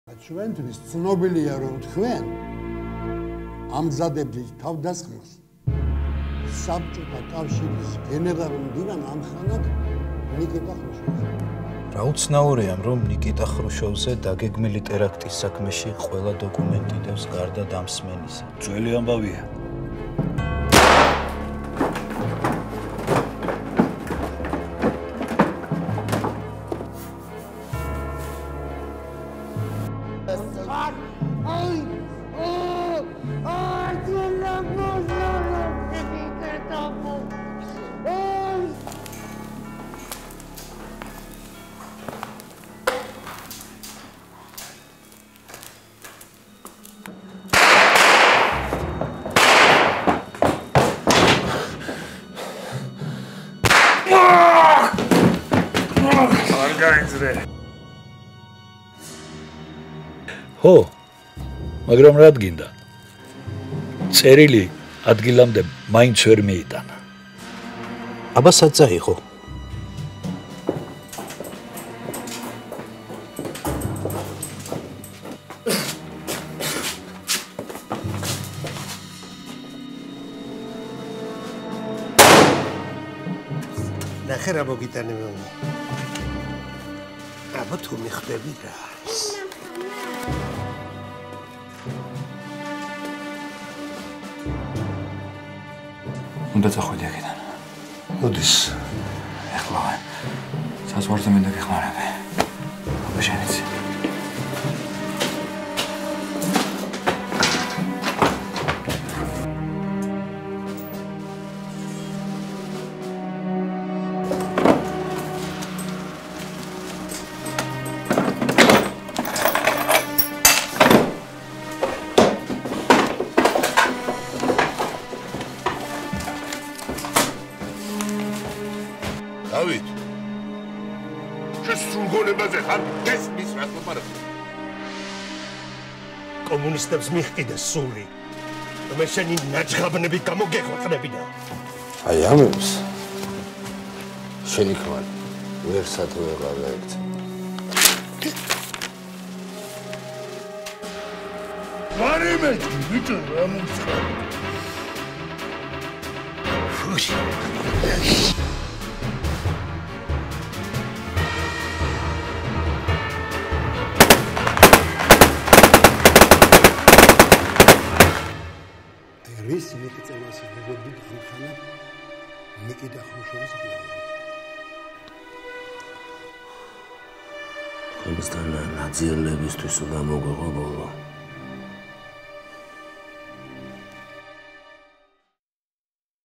ჩვენთვის ცნობილია რომ თქვენ ამზადებდით თავდასხმას საბჭოთა კავშირის გენერალურ მდივან ამხანად ნიკიტა ხრუშოვზე. რა უცნაურია რომ ნიკიტა ხრუშოვზე დაგეგმილი ტერაქტის საქმეში ყველა დოკუმენტი დევს გარდა დამსმენისა. ძველი ამბავია. Ho, მაგრამ რა გინდა? წერილი ადგილამდე მაინც ვერ მიიტანა. აბა საწაი ხო? ნახე რა მოგიტანე. აბა თუ მიხდები რა არის? უნდა წახვიდე აქედან. მოდის. ეხლა საზღვარზე მინდა გეხმარები. აბა შენიც. დავით შენ სულგონებაზე ხარ ეს მის რას მოპარებ კომუნისტებს მიჰყიდეს სული რომ შენი ნაჯღაბნები გამოგეხვეყნებინა აი ამებს შენი ქმარი ვერსად ვეღარ გაიქცა მარიმეჭი ბიჭო რა მოცხარ ფუში რის მიწევას ვიგობდით ამხანად ნიკიტა ხრუშოვის პლანები. ხომსთან ნაძილებისთვის უნდა მოგვეღო ბოლო.